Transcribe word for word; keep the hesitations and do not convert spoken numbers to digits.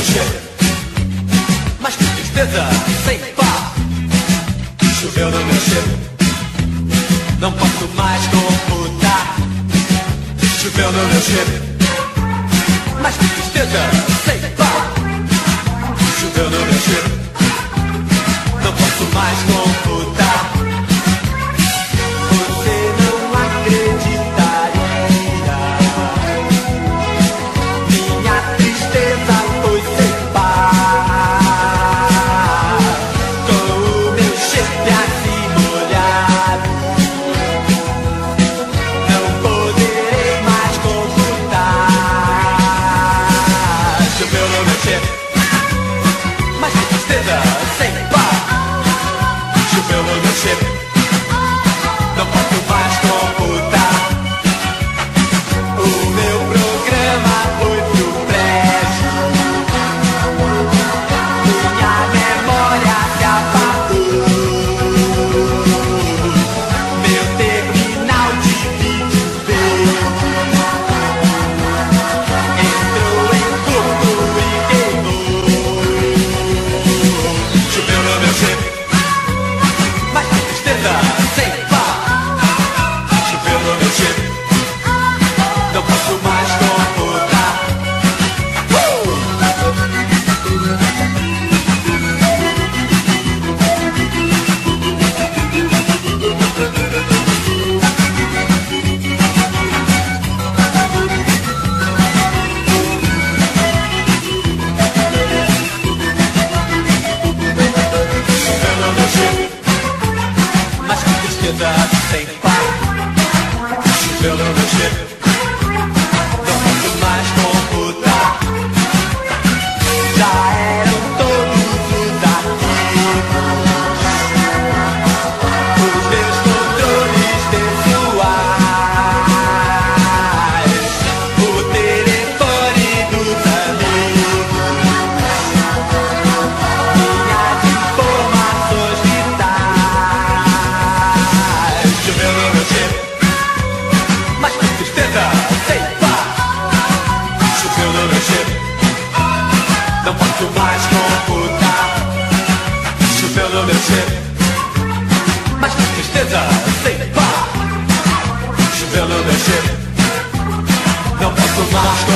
chip, mas que tristeza, sem pá. Choveu no meu chip, não posso mais computar. Choveu no meu chip, mas que tristeza, sem pá. Choveu no meu chip, não posso mais computar. Você não acreditaria, minha tristeza foi sem par. Com o meu chip assim molhado, não poderei mais computar. Choveu no meu chip, mas que tristeza, sem par. Choveu no meu chip, não posso mais computar. O meu programa foi pro brejo, minha memória se apagou. Meu terminal de vídeo veio, entrou em curto e queimou. Choveu no meu chip, mas que tristeza, sem par. Choveu no meu chip, não posso mais computar. Uh! Choveu no meu chip, mas que tristeza, sem par. Choveu no meu chip, não posso mais computar. Já eram todos os arquivos, os meus controles pessoais, o telefone dos amigos, minhas informações vitais. Choveu no meu chip, mas que tristeza, sem par. Choveu no meu chip, não posso mais computar. Choveu no meu chip, mas que tristeza, sem par. Choveu no meu chip, não posso mais